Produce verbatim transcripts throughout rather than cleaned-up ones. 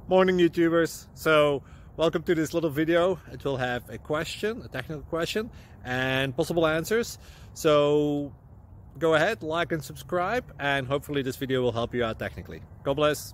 Morning YouTubers. So welcome to this little video. It will have a question, a technical question, and possible answers. So go ahead, like and subscribe, and hopefully this video will help you out technically. God bless.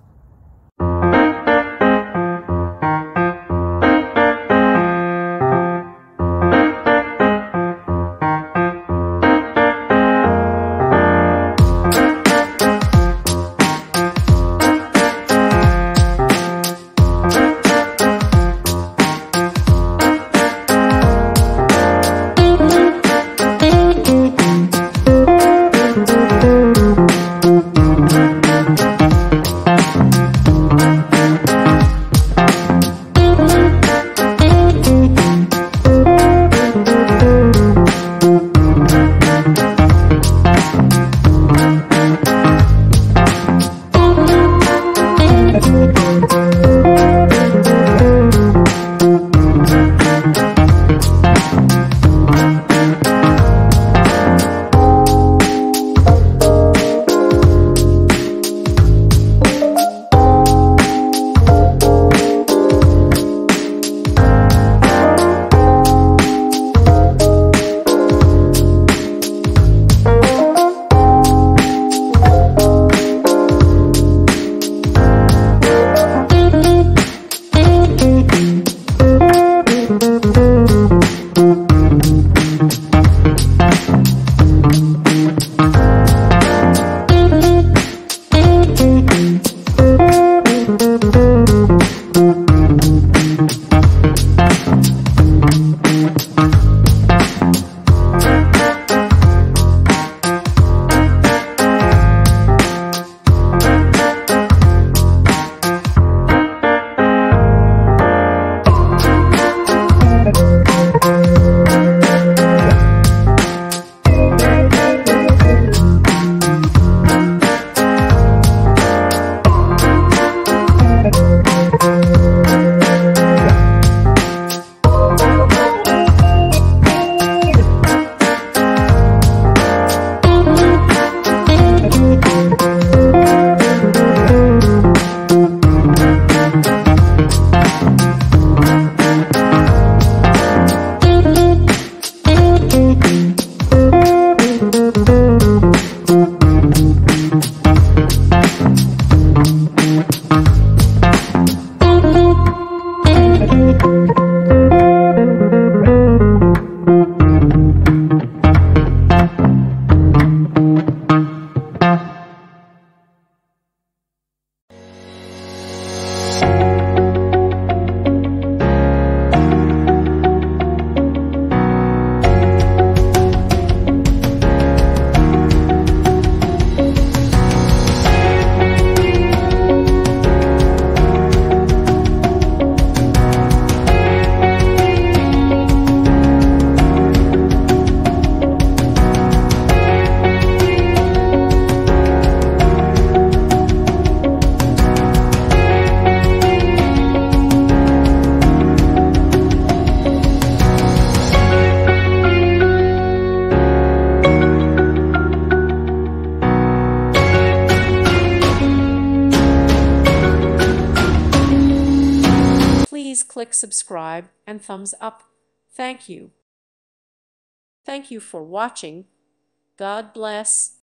Please click subscribe and thumbs up. Thank you. Thank you for watching. God bless.